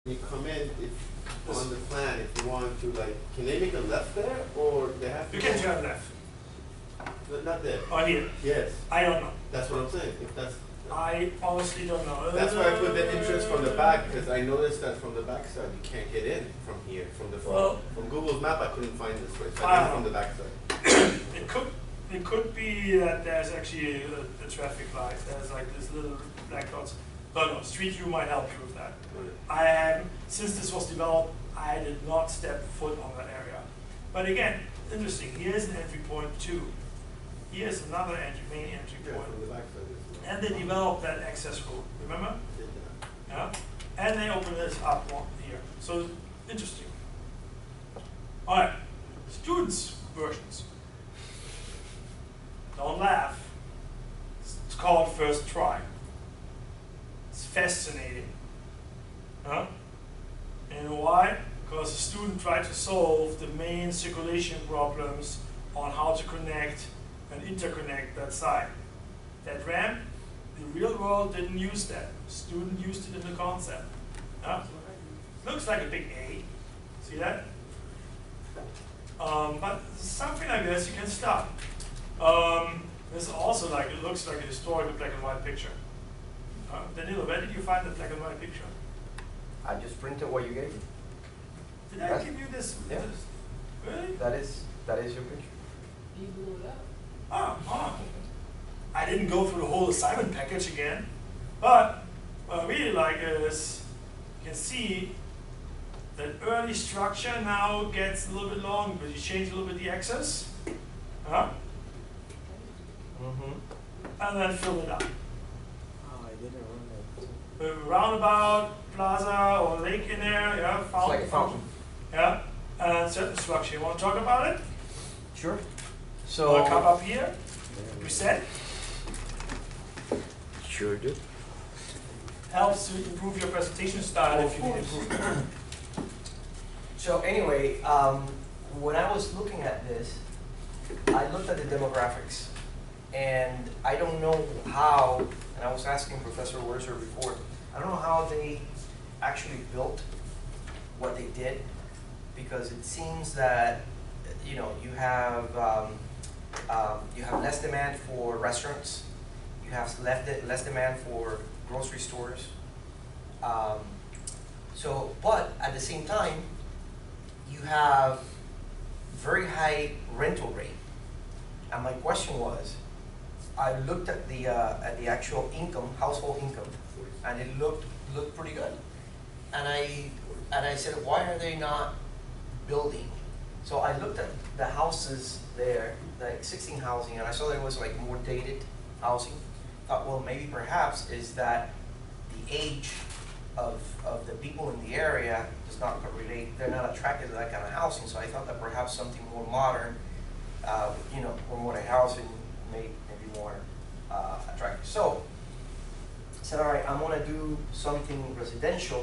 You come in, if on the plan, if you want to, like, can they make a left there, or they have to? You can turn left. Not there. Oh, here. Yes, I don't know. that's what I'm saying, if that's. I honestly don't know. That's why I put the entrance from the back, because I noticed that from the back side, you can't get in from here, from the front. Well, From Google's map, I couldn't find this way, so I did it from the back side. It could be that there's actually a traffic light. There's like this little black dots. But no, Street View might help you with that. Since this was developed, I did not step foot on that area. But again, interesting. Here's an entry point too. Here's another main entry Yeah, point. from the back side. And they developed that access road. Remember? Yeah. And they opened this up here. So interesting. All right. Students versions. Don't laugh. It's called First Try. It's fascinating. Huh? And why? Because the student tried to solve the main circulation problems on how to connect and interconnect that site. That ramp, the real world didn't use that. The student used it in the concept. Huh? Looks like a big A. See that? But something like this you can stop. This is also like, it looks like a historical black and white picture. Danilo, where did you find the black and white picture? I just printed what you gave me. Did I give you this? Yeah. Really? That is your picture. You blew it up. Oh. I didn't go through the whole assignment package again, but what I really like is you can see that early structure now gets a little bit long, but you change a little bit the axis, and then fill it up. Oh, I didn't remember. Roundabout, plaza, or lake in there, yeah, It's fountain. like a fountain. Yeah, and certain structure. You want to talk about it? Sure. So So come up here, reset. sure do. Helps to improve your presentation style if you need improvement. So anyway, when I was looking at this, I looked at the demographics, and I don't know how. And I was asking Professor Werser before. I don't know how they actually built what they did, because it seems that you have less demand for restaurants, you have less demand for grocery stores. But at the same time, you have very high rental rate. And my question was, I looked at the actual income, household income, and it looked pretty good. And I said, why are they not building? So I looked at the houses there, the existing housing, and I saw there was like more dated housing. Thought, well, maybe perhaps is that the age of the people in the area does not relate. They're not attracted to that kind of housing. So I thought that perhaps something more modern, or modern housing may be more attractive. So I said, all right, I'm gonna do something residential,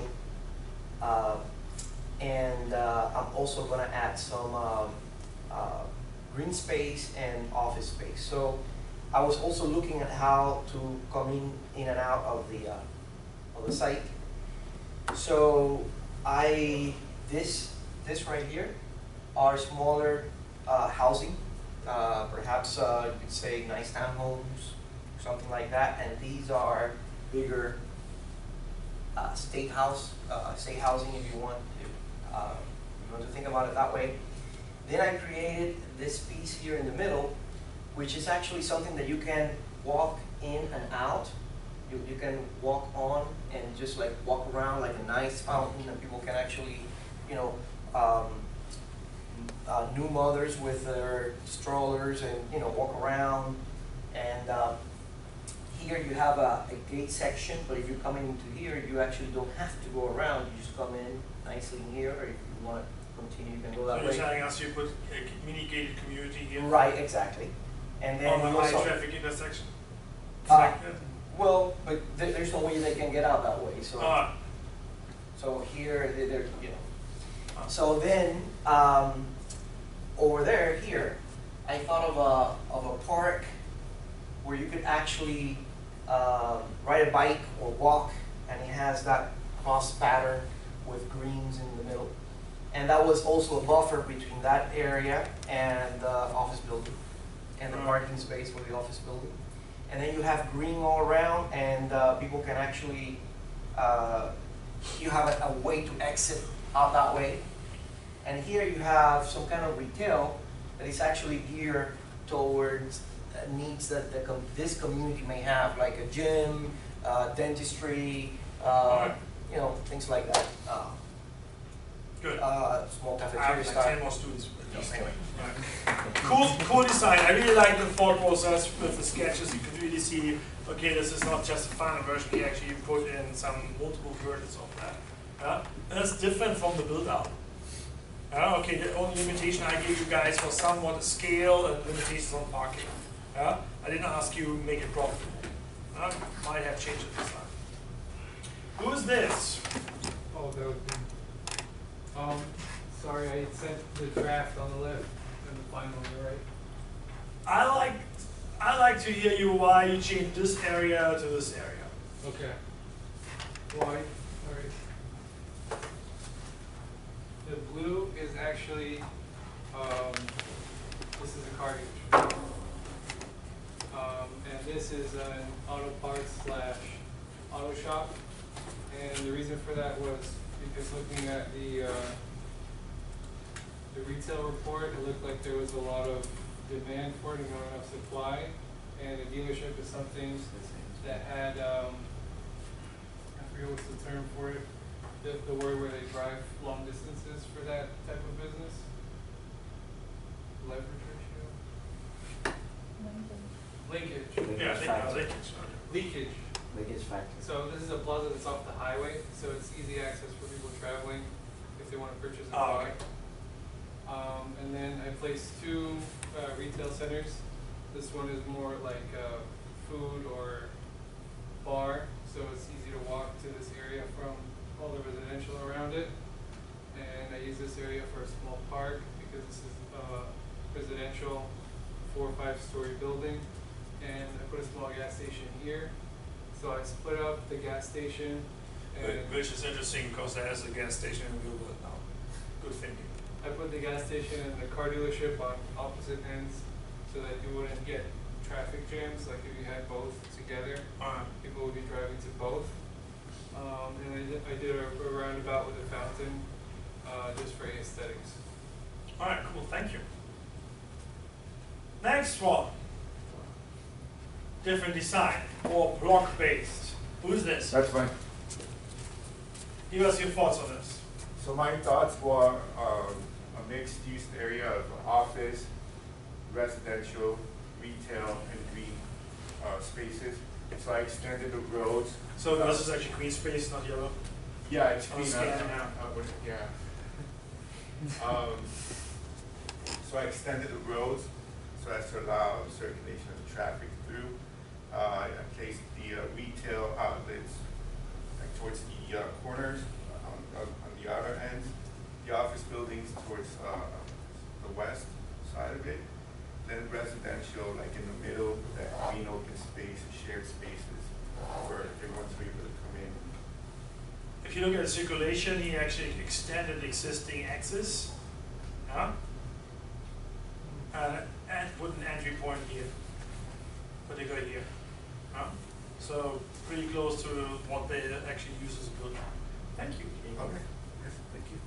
and I'm also gonna add some green space and office space. So I was also looking at how to come in and out of the site. So this right here are smaller housing, perhaps you could say nice townhomes, something like that, and these are bigger state housing if you want to think about it that way. Then I created this piece here in the middle, which is actually something that you can walk in and out. You can walk on and just like walk around like a nice fountain, and people can actually, new mothers with their strollers and walk around. And here you have a gate section, but if you're coming into here, you actually don't have to go around. You just come in nicely in here, or if you want to continue, you can go that way. So you're telling us you put a mini gated community here? Right, exactly. And then on we a high also, traffic intersection? well, but there's no way they can get out that way. So, Ah, so here, So then, over there, here, I thought of a park where you could actually ride a bike or walk, and it has that cross pattern with greens in the middle. And that was also a buffer between that area and the office building, and the parking space for the office building. And then you have green all around, and people can actually, you have a way to exit out that way. And here you have some kind of retail that is actually geared towards needs that this community may have, like a gym, dentistry, you know, things like that. Good. Small I have cafeteria like style. 10 more students with this anyway. Right. Cool design. I really like the thought process with the sketches. You can really see, okay, this is not just a final version. We actually put in some multiple versions of that. Yeah? And that's different from the build out. Okay, the only limitation I gave you guys was somewhat scale and limitations on parking. Yeah? I didn't ask you to make it profitable. Might have changed it this time. Who is this? Oh, that would be. Sorry, I sent the draft on the left and the final on the right. I like to hear you why you changed this area to this area. Okay. Why? All right. The blue is actually, this is a car dealership. And this is an auto parts / auto shop. And the reason for that was because looking at the retail report, it looked like there was a lot of demand for it and not enough supply. And a dealership is something that had, I forget what's the term for it, the word where they drive long distances for that type of business. Leverage ratio? Linkage. Yeah, I think I like it. Leakage. Leakage factor. So this is a plaza that's off the highway, so it's easy access for people traveling if they want to purchase a car. Okay. And then I placed 2 retail centers. This one is more like food or bar, so it's easy to walk to this area from all the residential around it. And I use this area for a small park because this is a residential 4 or 5 story building. And I put a small gas station here. So I split up the gas station. And Which is interesting because there is a gas station in Google now. Good thinking. I put the gas station and the car dealership on opposite ends so that you wouldn't get traffic jams. Like if you had both together, people would be driving to both. And I did a roundabout with a fountain just for aesthetics. All right, cool. Thank you. Next one. Different design, more block-based. Who's this? That's fine. Give us your thoughts on this. So my thoughts were a mixed-use area of office, residential, retail, and green spaces. So I extended the roads. So this is actually green space, not yellow. Yeah, it's On green. scan, Yeah. So I extended the roads so as to allow circulation of traffic through. I placed the retail outlets like towards the corners on the outer ends, the office buildings towards the west side of it, then residential like in the middle, that green open space, shared spaces where everyone's able to come in. If you look at the circulation, he actually extended the existing axis. Yeah? And put an entry point here, particularly here. So pretty close to what they actually use as a building. Thank you. Okay. Yes, thank you.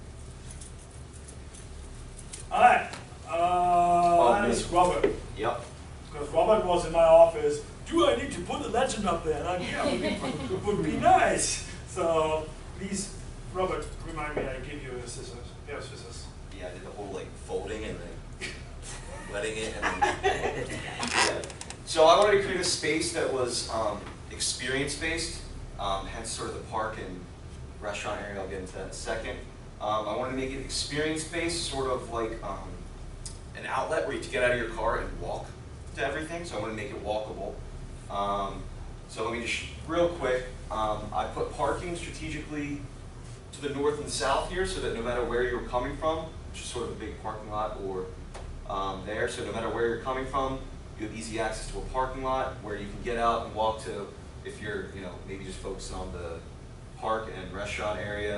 All right. That is Robert. Yep. Because Robert was in my office. Do I need to put a legend up there? And I'm, yeah, it would be nice. So please, Robert, remind me. I give you a scissors. Pair of scissors. Yeah, I did the whole like folding and then letting it and then yeah. So I wanted to create a space that was experience based, hence sort of the park and restaurant area. I'll get into that in a second. I wanted to make it experience based, sort of like an outlet where you can get out of your car and walk to everything. So I want to make it walkable. So let me just real quick. I put parking strategically to the north and south here, so that no matter where you're coming from, which is sort of a big parking lot, or there, so no matter where you're coming from, you have easy access to a parking lot where you can get out and walk to, if you're, maybe just focusing on the park and restaurant area.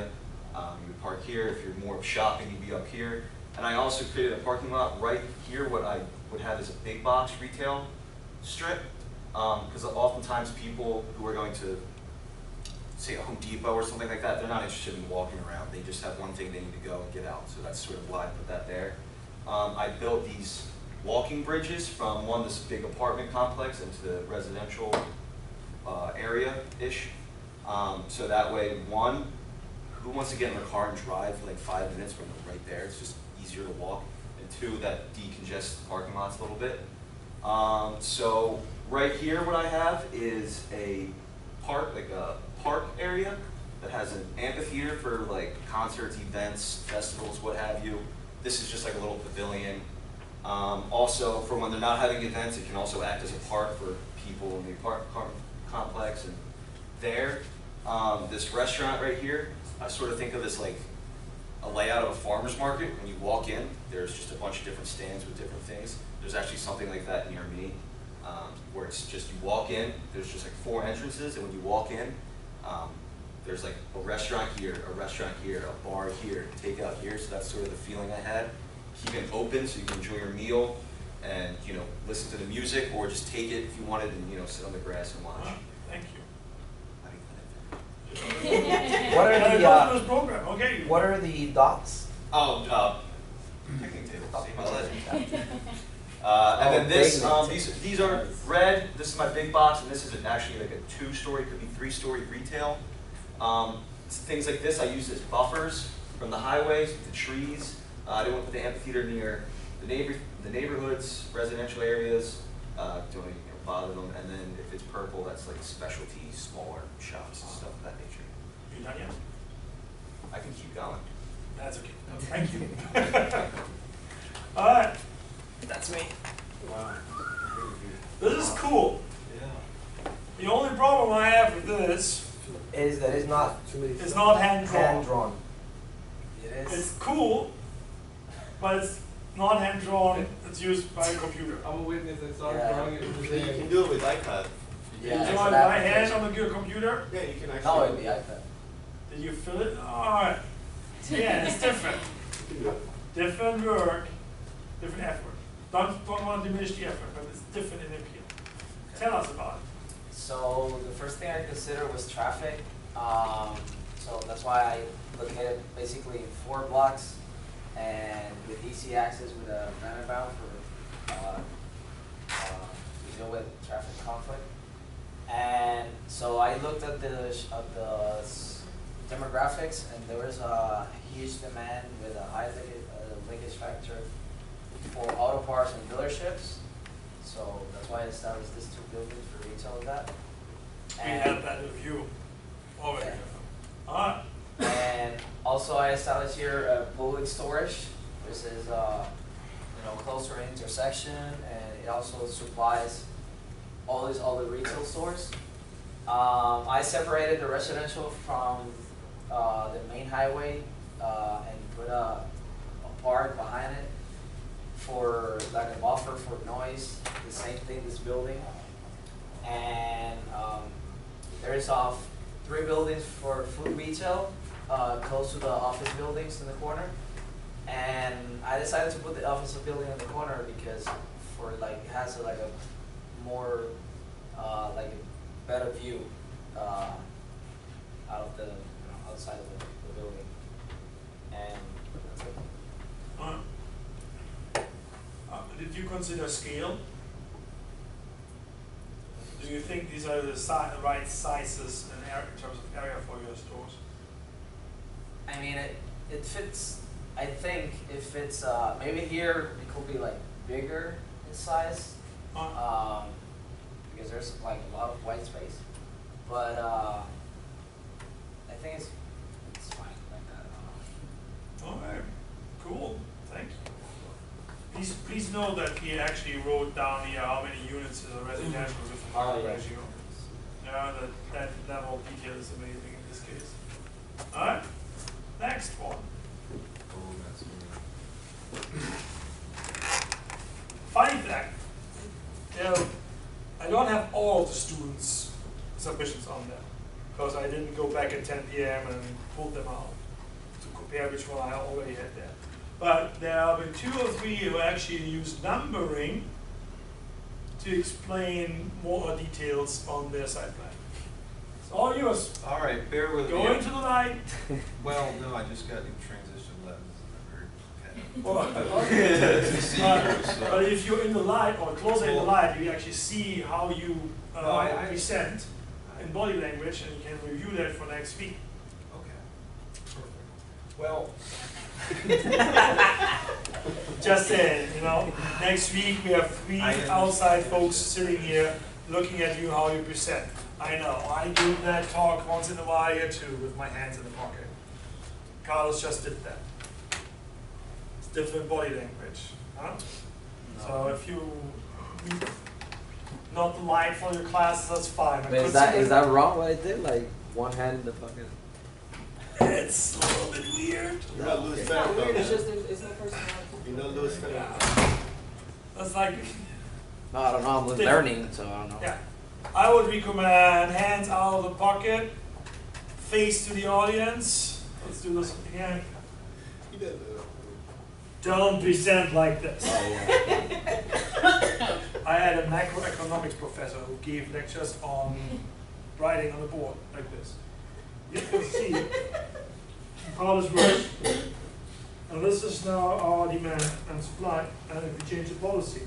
You would park here. If you're more shopping, you'd be up here. And I also created a parking lot right here, what I would have is a big box retail strip, because oftentimes people who are going to, say, a Home Depot or something like that, they're not interested in walking around. They just have one thing they need to go and get out. So that's sort of why I put that there. I built these walking bridges from this big apartment complex into the residential area-ish. So that way, one, who wants to get in their car and drive for like 5 minutes from right there? It's just easier to walk. And two, that decongests the parking lots a little bit. So right here, what I have is a park, like a park area that has an amphitheater for like concerts, events, festivals, what have you. This is just like a little pavilion. Also, for when they're not having events, it can also act as a park for people in the apartment complex. And there, this restaurant right here, I sort of think of as like a layout of a farmer's market. When you walk in, there's just a bunch of different stands with different things. There's actually something like that near me, where it's just you walk in, there's just like 4 entrances, and when you walk in, there's like a restaurant here, a bar here, takeout here, so that's sort of the feeling I had. Keep it open so you can enjoy your meal and, you know, listen to the music, or just take it if you wanted and, you know, sit on the grass and watch. Thank you. What are the dots? Oh, picnic table. See my legend. And then this, these are red. This is my big box, and this is actually like a 2-story, could be 3-story retail. Things like this I use as buffers from the highways, the trees. I didn't want to put the amphitheater near the neighborhoods, residential areas. Don't want to bother them. And then if it's purple, that's like specialty, smaller shops and stuff of that nature. You done yet? I can keep going. That's okay. Thank you. All right. That's me. Wow. This is cool. Yeah. The only problem I have with this Is that it's not is not hand-drawn. hand-drawn. It is. It's cool, but it's not hand-drawn. It's used by a computer. I'm a witness, I saw Yeah. drawing it. So you can do it with iPad. Yeah, So it's I an my hand application. on the computer. Yeah, you can actually. No, it'd be iPad. Did you fill it? All right. Yeah, it's different. You can do it. Different work, different effort. Don't want to diminish the effort, but it's different in appeal. Tell us about it. So the first thing I considered was traffic. So that's why I located basically in 4 blocks and with easy access with a roundabout for to deal with traffic conflict. And so I looked at the demographics, and there was a huge demand with a high linkage factor for auto parts and dealerships. So that's why I established these 2 buildings for retail of that. We have that review already. Yeah. All right. And also I established here public storage, which is closer to intersection, and it also supplies all these other retail stores. I separated the residential from the main highway and put a park behind it for like a buffer for noise. The same thing this building, and there is 3 buildings for food retail close to the office buildings in the corner. And I decided to put the office building in the corner because it has a more like a better view out of the outside of the building. And that's it. All right. Did you consider scale? Do you think these are the right sizes in terms of area for your stores? I mean, it fits. I think if it's maybe here it could be like bigger in size, because there's like a lot of white space. But I think it's fine like that. All right, cool, thank you. Please know that he actually wrote down here how many units is a residential with the Oh, yeah. ratio. Yeah, that level of detail is amazing in this case. All right, next one. Funny fact, I don't have all the students' submissions on there because I didn't go back at 10 p.m. and pulled them out. compare which one I already had there. But there have been 2 or 3 who actually use numbering to explain more details on their site plan. It's all yours. All right, bear with me. Go into the light. Well, no, I just got new transition lens. But if you're in the light or closer in the light, you actually see how you No, I- present in body language, and you can review that for next week. Okay. Well, Just saying, you know, next week we have 3 I outside folks sitting here looking at you how you present. I know, I do that talk once in a while here too with my hands in the pocket. Carlos just did that. It's different body language, huh? So if you need not the light for your class, that's fine. I But is that wrong what I did? Like one hand in the fucking. It's a little bit weird. You're not Louis It's not Farrakhan, weird, it's man. just, it's no personality. You're not Louis Farrakhan. That's like, No, I don't know. I'm learning, so I don't know. yeah. I would recommend hands out of the pocket, face to the audience. Let's do this again. He does that. Don't present like this. Oh, yeah. I had a macroeconomics professor who gave lectures on writing on the board like this. You can see how this works. And this is now our demand and supply, and if we change the policy.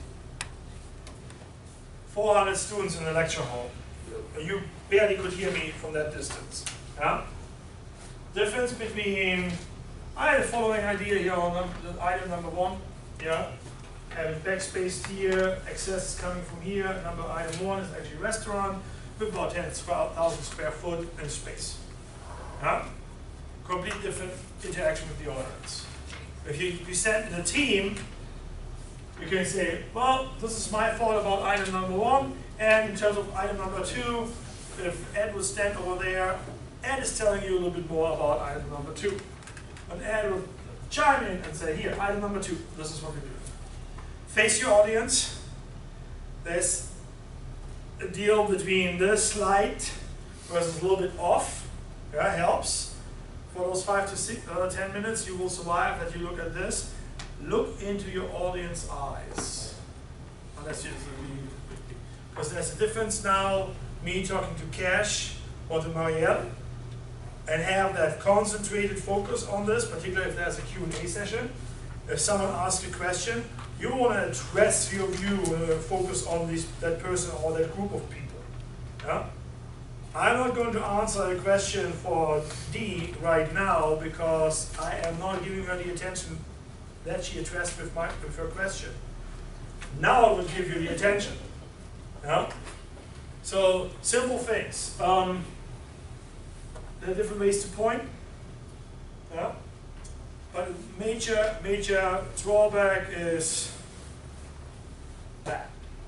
400 students in the lecture hall. You barely could hear me from that distance. Yeah? Difference between, I had the following idea here on item number 1. Yeah? Having backspace here, access is coming from here. Item 1 is actually restaurant with about 10,000 square foot and space. Yeah? Complete different interaction with the audience. If you present in a team, you can say, well, this is my thought about item number 1, and in terms of item number 2, if Ed would stand over there, Ed is telling you a little bit more about item number 2. And Ed would chime in and say, here, item number 2, this is what we do. Face your audience. There's a deal between this light versus a little bit off. Yeah, helps. For those 5 to 6, 10 minutes you will survive that you look at this. Look into your audience eyes. Unless you because there's a difference now, me talking to Cash or to Marielle, and have that concentrated focus on this, particularly if there's a Q&A session. If someone asks a question, you want to address your view and focus on that person or that group of people. Yeah? I'm not going to answer a question for D right now because I am not giving her the attention that she addressed with her question. Now I will give you the attention. Yeah? So, simple things. There are different ways to point. Yeah? But a major drawback is that.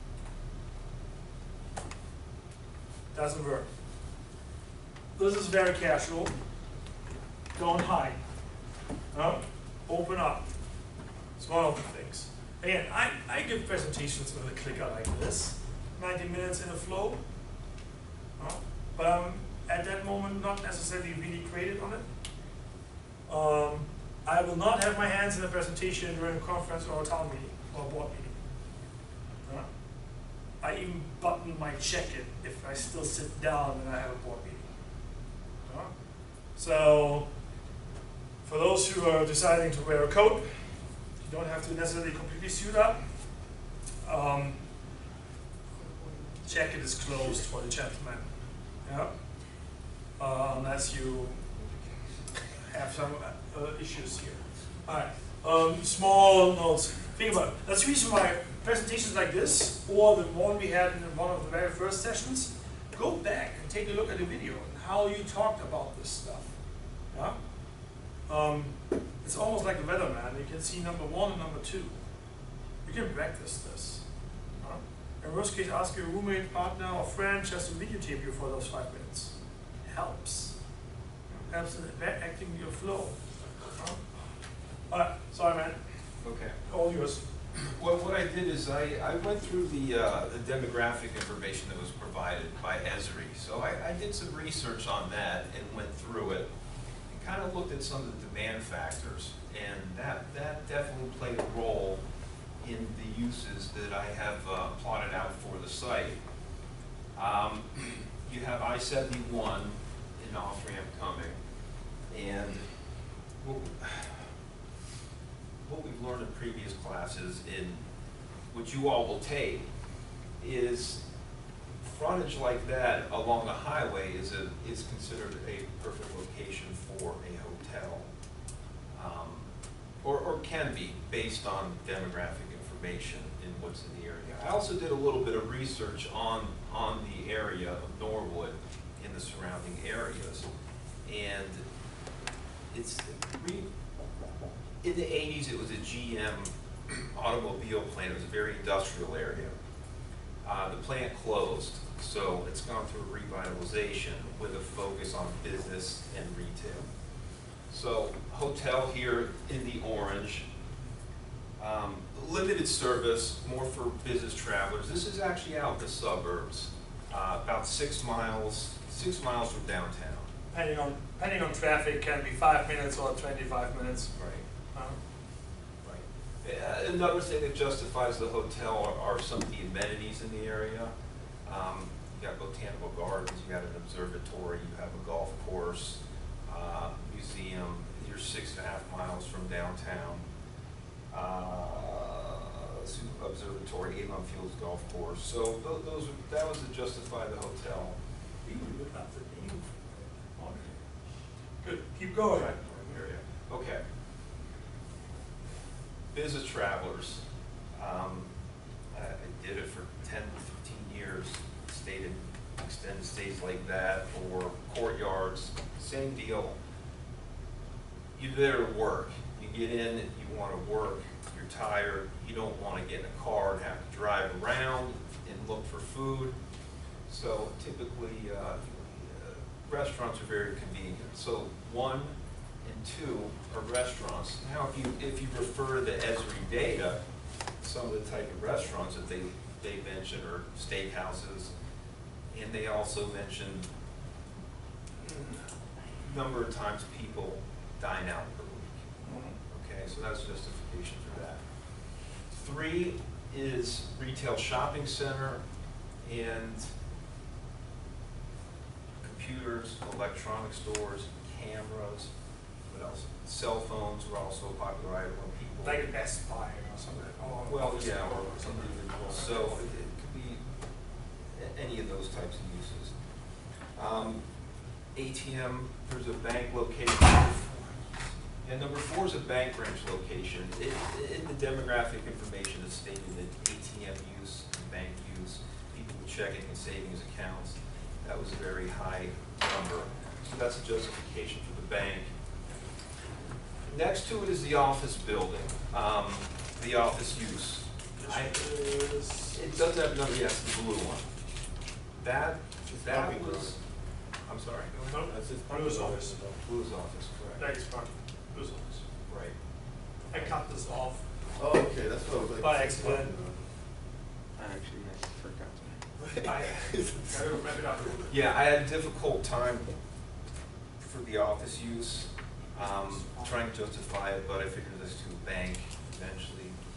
Doesn't work. This is very casual. Don't hide. No? Open up. It's one of the things. Again, I give presentations with a clicker like this. 90 minutes in a flow. No? But I'm at that moment not necessarily really creative on it. I will not have my hands in a presentation during a conference or a town meeting or a board meeting. No? I even button my jacket if I still sit down when I have a board meeting. No? So, for those who are deciding to wear a coat, you don't have to necessarily completely suit up. Jacket is closed for the gentleman. Yeah? Unless you have some issues here. Alright, small notes. Think about it. That's the reason why presentations like this, or the one we had in one of the very first sessions, go back and take a look at the video and how you talked about this stuff. Yeah? It's almost like a weatherman. You can see number 1 and number 2. You can practice this. In worst case, ask your roommate, partner, or friend just to videotape you for those 5 minutes. It helps. Helps in acting your flow. Alright, sorry man. Okay. All yours. Well, what I did is I went through the demographic information that was provided by Esri. So I did some research on that and went through it and kind of looked at some of the demand factors, and that definitely played a role in the uses that I have plotted out for the site. You have I-71 in off-ramp coming, and what we've learned in previous classes, in which you all will take, is frontage like that along a highway is considered a perfect location for a hotel, or can be based on demographic information in what's in the area. I also did a little bit of research on the area of Norwood and the surrounding areas, and in the 80s it was a GM automobile plant. It was a very industrial area. The plant closed, so it's gone through a revitalization with a focus on business and retail. So hotel here in the orange, limited service, more for business travelers. This is actually out in the suburbs, about 6 miles from downtown. Depending on traffic, can be 5 minutes or 25 minutes. Right. Another thing that justifies the hotel are some of the amenities in the area. You got botanical gardens, you got an observatory, you have a golf course, museum. You're 6.5 miles from downtown. Observatory, Avon Fields Golf Course. So that was to justify the hotel. Good, keep going. Okay. Business travelers. I did it for 10 to 15 years, stayed in extended stays like that, or courtyards, same deal. You're there to work. You get in, you want to work, you're tired, you don't want to get in a car and have to drive around and look for food. So typically, restaurants are very convenient. So 1 and 2 are restaurants. Now, if you refer to the Esri data, some of the type of restaurants that they mention are steakhouses, and they also mention number of times people dine out per week. Okay, so that's justification for that. 3 is retail shopping center and computers, electronic stores, cameras. What else? Cell phones were also a popular item when people. Like a Best Buy or something. Well, yeah, or something. So it could be any of those types of uses. ATM, there's a bank location. And number 4 is a bank branch location. In the demographic information, it's stated that ATM use and bank use, people with checking and savings accounts, that was a very high number. So that's a justification for the bank. Next to it is the office building, the office use. It doesn't have a number, yes, the blue one. That was, I'm sorry. That's Blue's office. Blue's office, correct. Thanks, Mark. Blue's office. Right. I cut this off Oh, okay, that's what I was like. by accident. I forgot. I remember that. Yeah, I had a difficult time for the office use, trying to justify it, but I figured this to a bank eventually.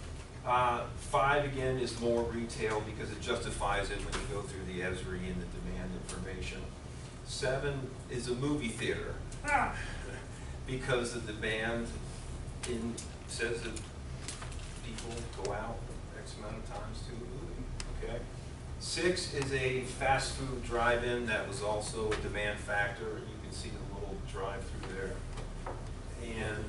5 again is more retail because it justifies it when you go through the Esri and the demand information. 7 is a movie theater because the demand says that people go out X amount of times to a movie. Okay. 6 is a fast food drive-in. That was also a demand factor. You can see the little drive-through there. And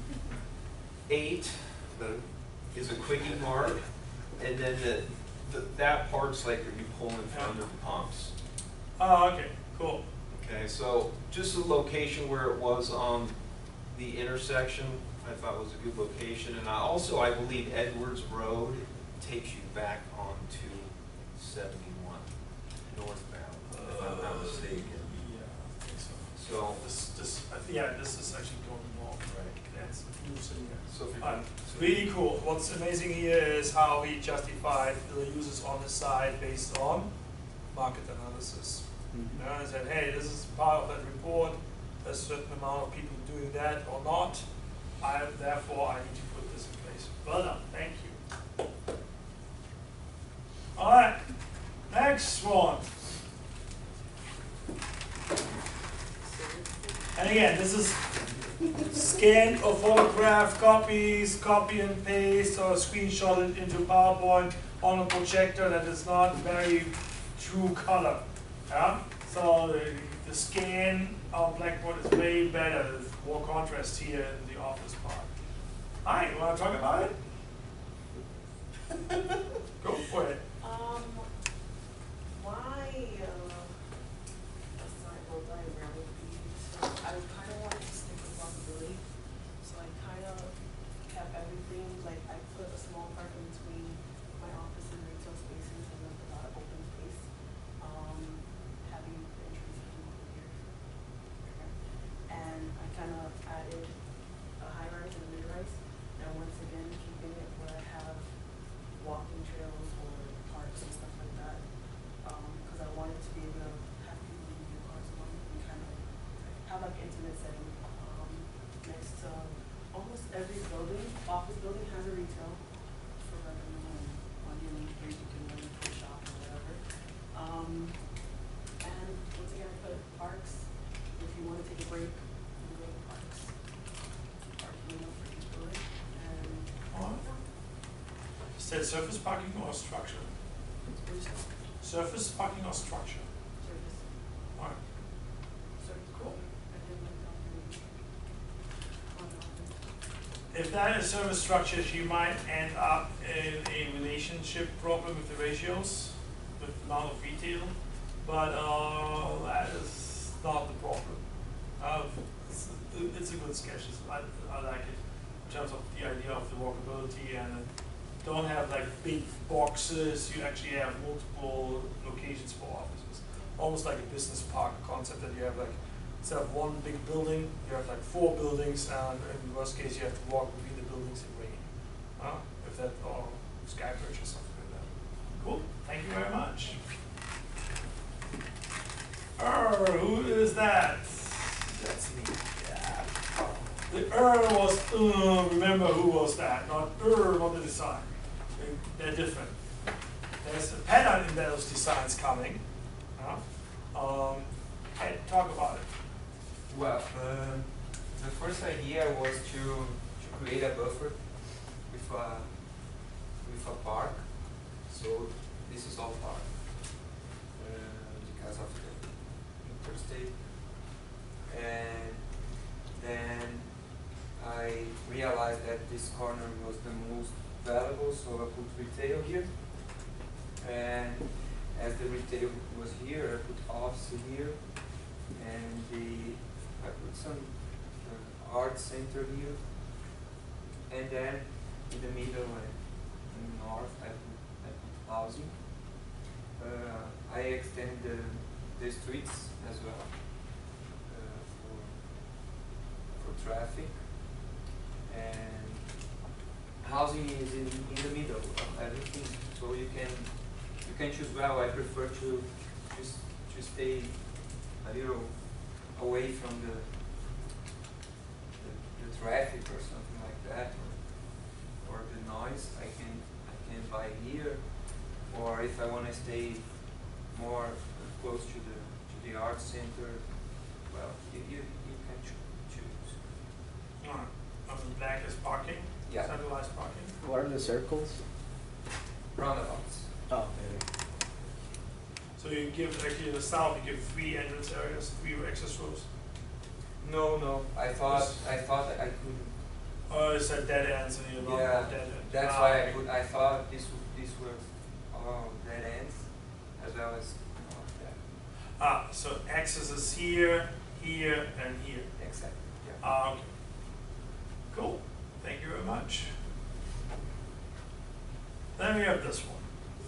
8 is a quickie mart, and then that part's like where you pull in from under the pumps. Oh, okay, cool. Okay, so just the location where it was on the intersection, I thought was a good location. And I believe Edwards Road takes you back onto 71 northbound, if I'm not mistaken. Yeah, I think so. So, this is actually going north. right. That's moves in here. So if you But really cool. What's amazing here is how he justified the uses on the side based on market analysis. Mhm. I said, hey, this is part of that report. a certain amount of people doing that or not. Therefore, I need to put this in place. Well done, thank you. All right, next one. And again, this is scan or photograph copies, copy and paste, or screenshot it into PowerPoint on a projector that is not very true color. Yeah? So the scan on Blackboard is way better. There's more contrast here in the office part. Hi, you want to talk about it? Go for it. My assignment diagram would be, so I kind of wanted to stick with walkability. So I kind of kept everything, like I put a small part in between my office and retail spaces and left a lot of open space. Having the entrance over here. And I kind of added a high rise and a mid rise. And once again, keeping it where I have walking trails or parks and stuff like that. Because I wanted to be able to have people move their cars along and kind of have like intimate setting. Next to almost every building, office building has a retail for like when you need break, you can run to a shop or whatever. And once again, I put parks. If you want to take a break, you can go to parks. Parking enough for each building. And Is that surface parking or structure? Surface parking or structure? service. All right, Service. cool. I did like on the If that is service structures, you might end up in a relationship problem with the ratios, with the amount of retail, but that is not the problem. It's a good sketch. I like it in terms of the idea of the walkability, and don't have like big boxes. You actually have multiple locations for offices, almost like a business park concept that you have like. Instead of one big building, you have like 4 buildings, and in the worst case, you have to walk between the buildings in rain. If that, or Skybridge or something like that. Cool, thank you very much. Who is that? That's me. Yeah. The was, remember who was that? Not the design. They're different. There's a pattern in those designs coming. Hey, talk about it. Well, the first idea was to create a buffer with a park. So this is all park because of the interstate. And then I realized that this corner was the most valuable, so I put retail here. And as the retail was here, I put office here, and I put some art center here, and then in the middle and in the north I put housing. I extend the streets as well for traffic, and housing is in the middle of everything, so you can choose well. I prefer to stay a little away from the traffic or something like that, or the noise. I can buy here, or if I want to stay more close to the art center, well, you can choose. On the black is parking, Yeah. centralized parking. What are the circles? Roundabouts. Oh, maybe. So you give, actually in the south, you give 3 entrance areas, 3 access roads. No, I thought I couldn't. Oh, it's a dead ends and you're not Yeah, dead end. that's why I thought these were all dead ends, as well as that. So access is here, here, and here. Exactly. Yeah. Okay. Cool. Thank you very much. Then we have this one.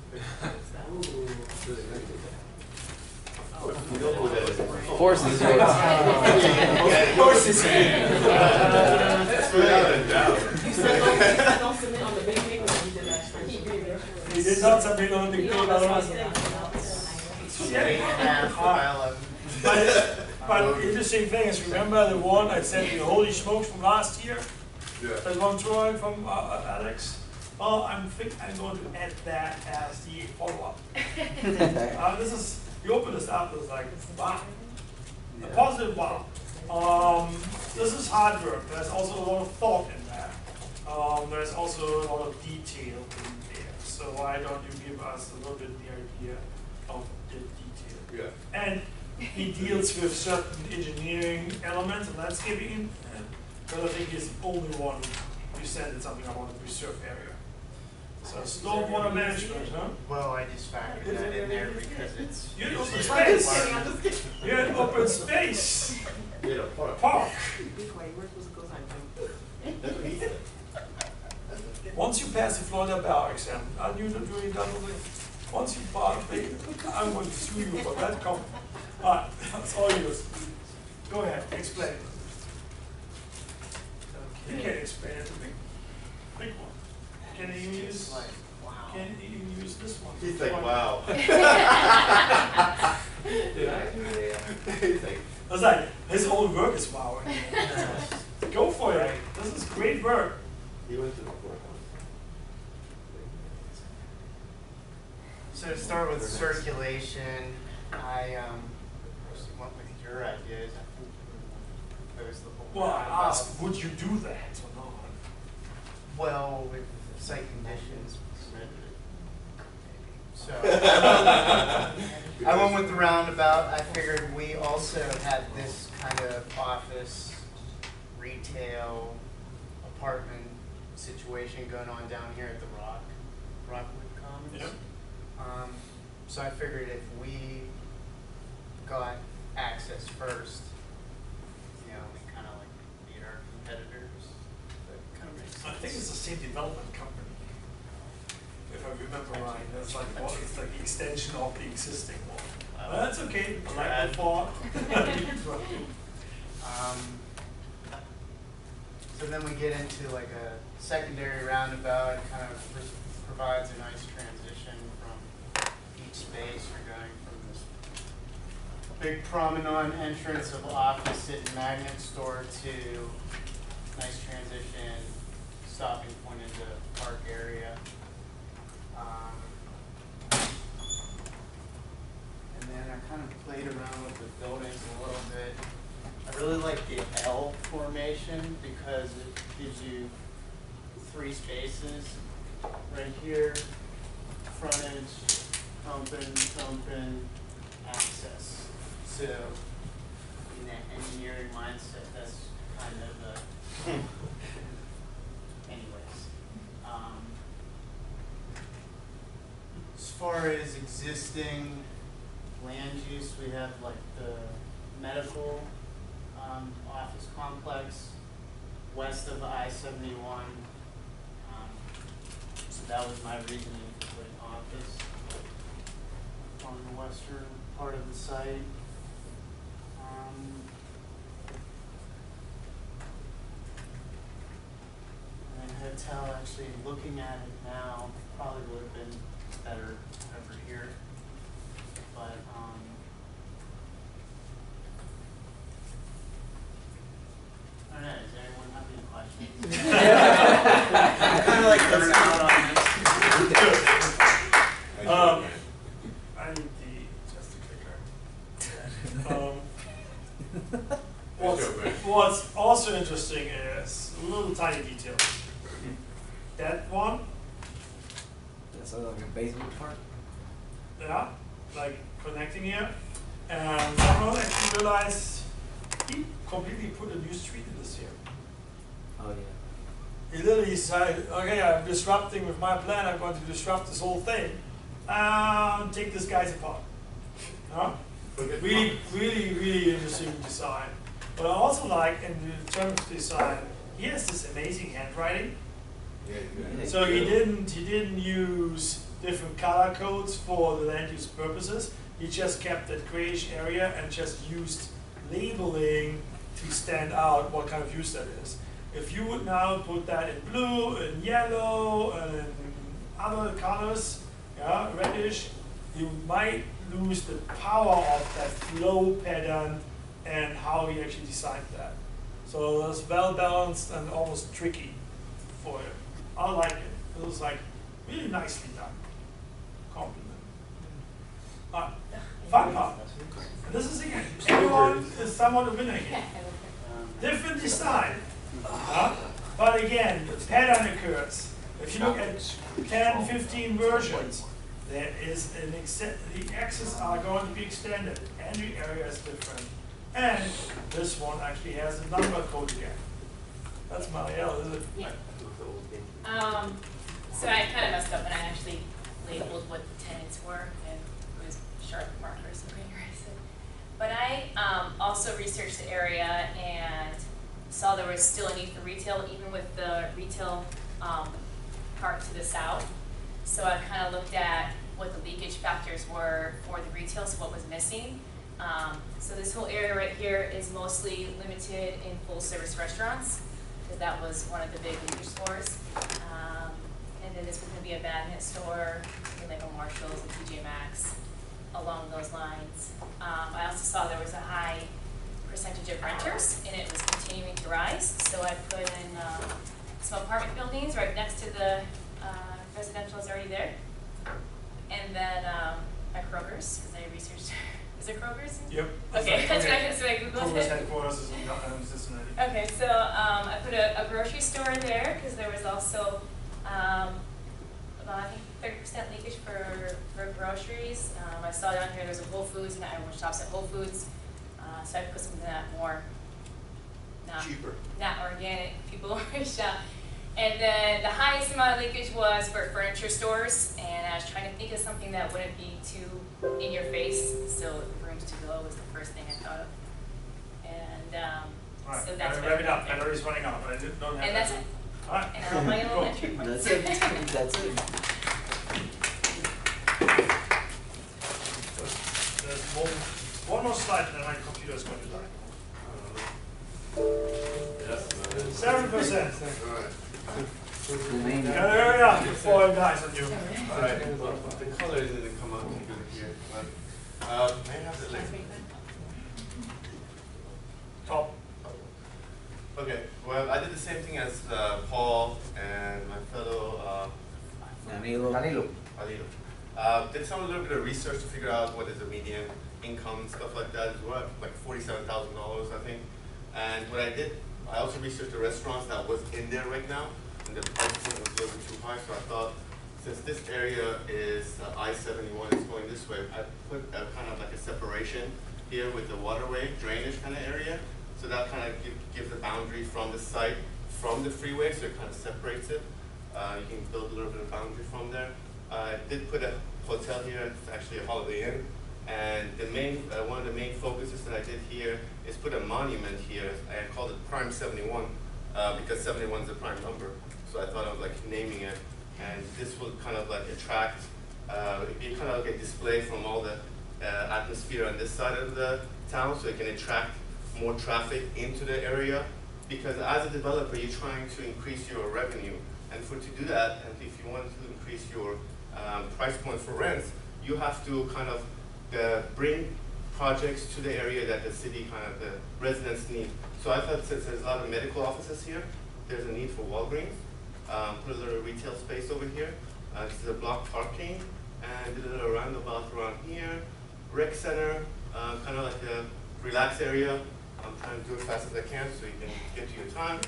You know who that is. Horse is yours. Horse is here. That's without a doubt. You said don't submit on the big paper that you did last year. We did not submit on the You code, know, that's otherwise. why I said, Yeah. But But interesting thing is, remember the one I sent you, holy smokes, from last year? Yeah. That one drawing from Alex? Well, I'm going to add that as the follow-up. This is, you open this up, it's like, wow. A positive wow. This is hard work. There's also a lot of thought in there. There's also a lot of detail in there. So why don't you give us a little bit the idea of the detail? Yeah. And he deals with certain engineering elements and landscaping, but I think he's the only one who presented something about the reserve area. So stormwater management, huh? Well, I just factored that in there because it's. You're in open usually space. You're in open space. Yeah, park. Park. Be quiet, we're supposed to go sign. That's what he said. Once you pass the Florida bar exam, are you not doing that already? Once you pass, I'm going to sue you for that comment. Alright, that's all yours. Go ahead, explain. You can explain it to me. Big one. Can you use? Like, wow. Can you use this one? He's like, wow. Did I? He's like, I was like, his whole work is wow. Go for it. This is great work. he went to the court. So to start with circulation, I actually went with your ideas. I think we proposed the whole. Well, I roundabout. asked, would you do that or not? Well, with site conditions, maybe. So I went with the roundabout. I figured we also had this kind of office, retail, apartment situation going on down here at the Rockwood Commons. Yep. So I figured if we got access first, we kind of like beat our competitors. That kind of makes sense. I think it's the same development company. If I remember right, it's like the extension of the existing one. But that's okay. I like the thought. So then we get into like a secondary roundabout. It kind of provides a nice transition from each space. You're going from this big promenade entrance of office and magnet store to nice transition, stopping point into park area. And then I kind of played around with the buildings a little bit. I really like the L formation because it gives you 3 spaces right here, frontage, open, access. So in that engineering mindset, that's kind of anyways. As far as existing land use, we have like the medical office complex west of I-71. So that was my reasoning for putting office on the western part of the site. And hotel, actually looking at it now, probably would have been better over here. But I don't know, does anyone have any questions? I'm kind of like burnt out on this. I need the clicker. What's also interesting is a little tiny detail. That one, That's like a basement part. yeah, like connecting here, and someone actually realized he completely put a new street in this here. Oh yeah. He literally said, okay, I'm disrupting with my plan, I'm going to disrupt this whole thing. Take this guy's apart. Huh? Really interesting design. But I also like, in terms of design, he has this amazing handwriting. So he didn't use different color codes for the land use purposes. He just kept that grayish area and just used labeling to stand out what kind of use that is. If you would now put that in blue and yellow and in other colors, yeah, reddish, you might lose the power of that flow pattern and how he actually designed that. So it was well balanced and almost tricky for it. I like it. It was like really nicely done. Compliment. Fun part. And this is again, everyone is somewhat a winner here. Different design. But again, the pattern occurs. If you look at 10, 15 versions, there is the axes are going to be extended. Entry area is different. And this one actually has a number code again. That's Marielle, is it? Yeah. So I kind of messed up and I actually labeled what the tenants were, and it was sharp markers and green erasers. But I also researched the area and saw there was still a need for retail, even with the retail part to the south. So I kind of looked at what the leakage factors were for the retail, so what was missing. So this whole area right here is mostly limited in full service restaurants, because that was one of the big leakage stores. And then this was going to be a Bagnett store, like a Marshalls, a TJ Maxx, along those lines. I also saw there was a high percentage of renters, and it was continuing to rise. So I put in some apartment buildings right next to the residential is already there. And then at Kroger's, because I researched, is it Kroger's? Yep. Okay, that's what I Googled Kroger's it. headquarters is in Cincinnati. Okay, so I put a grocery store there, because there was also about, I think, 30% leakage for groceries. I saw down here there's a Whole Foods, and everyone shops at Whole Foods. So I put something that more Cheaper. not organic, people shop. And then the highest amount of leakage was for furniture stores, and I was trying to think of something that wouldn't be too in your face. So rooms to go was the first thing I thought of. And All right, so that's wrap it up. Battery's running out, but I don't have and that's it. All right. And I have my Cool. elementary part. That's it. That's it. There's one more slide, and then my computer is going to die. 7%. The Gotta hurry up before it dies on you. Alright, the colors didn't come out too good here, but, may I have the link? Top. Okay, well, I did the same thing as Paul and my fellow Danilo. Alilo. Did some little bit of research to figure out what is the median income and stuff like that. It's worth like $47,000, I think. And what I did, I also researched the restaurants that was in there right now, and the prices was a little bit too high. So I thought, since this area is I-71 is going this way, I put a kind of like a separation here with the waterway drainage kind of area. So that kind of gives a boundary from the site, from the freeway, so it kind of separates it. You can build a little bit of boundary from there. I did put a hotel here, it's actually a Holiday Inn. And the main, one of the main focuses that I did here is put a monument here. I called it Prime 71 because 71 is a prime number. So I thought of like naming it. And this will kind of like attract, it'd be kind of like a display from all the atmosphere on this side of the town, so it can attract more traffic into the area. Because as a developer, you're trying to increase your revenue. And to do that, and if you want to increase your price point for rents, you have to kind of bring projects to the area that the city the residents need. So I thought since there's a lot of medical offices here, there's a need for Walgreens. Put a little retail space over here. This is a block parking, and did a little roundabout around here. Rec center, kind of like a relaxed area. I'm trying to do it as fast as I can so you can get to your time.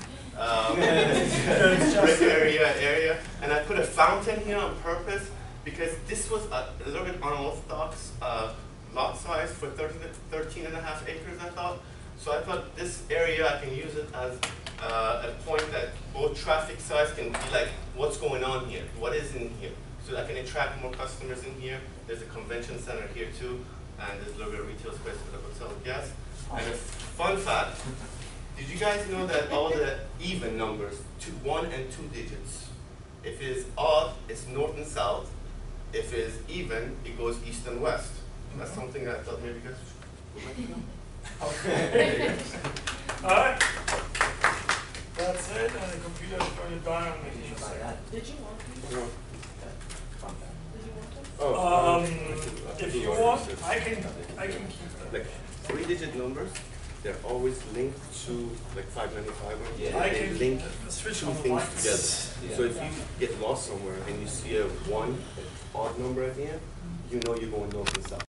Rec area. And I put a fountain here on purpose because this was a little bit unorthodox lot size for 13 and a half acres, I thought. So I thought this area, I can use it as a point that both traffic size can be like, what's going on here? What is in here? So I can attract more customers in here. There's a convention center here too, and there's a little bit of retail space for the hotel guests. And a fun fact, did you guys know that all the even numbers, 1 and 2 digits, if it's odd, it's north and south. If it's even, it goes east and west. That's something I thought maybe you guys would like to know. Okay. All right. That's it, and the computer is going to die on me in a second. Did you want these? Did you want them? Oh, If you want, I can keep them. like 3-digit numbers, they're always linked to like 595. Yeah. I They can link switch two on the things lights. together. So if you get lost somewhere and you see a 1 odd number at the end, you know you're going north and south.